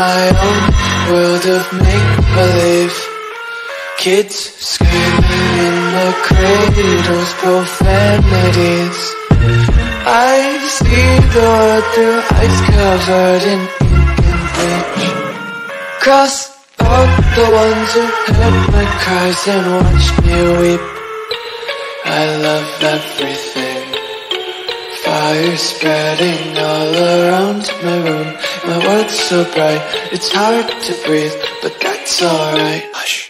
my own world of make-believe. Kids screaming in the cradles, profanities. I see the world through ice covered in ink and bleach. Cross out the ones who heard my cries and watched me weep. I love everything. Fire spreading all around my room. My world's so bright, it's hard to breathe, but that's alright. Hush.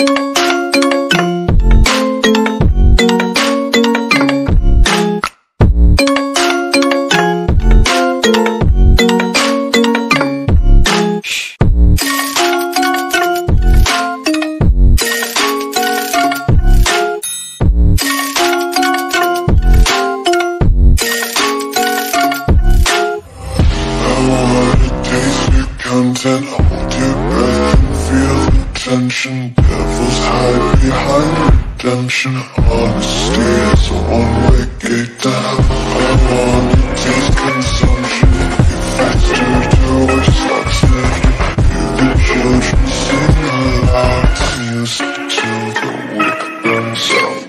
Content, hold your breath and feel the tension. Devils hide behind redemption. Honesty is a one-way gate to hell. I wanna taste consumption. Get faster to watch stocks naked. Hear the children sing aloud. It's music till the wick burns out.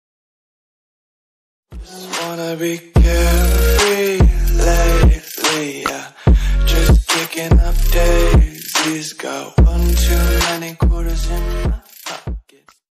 Just wanna be carefree lately, yeah. Just kicking up daisies. Got one too many quarters in my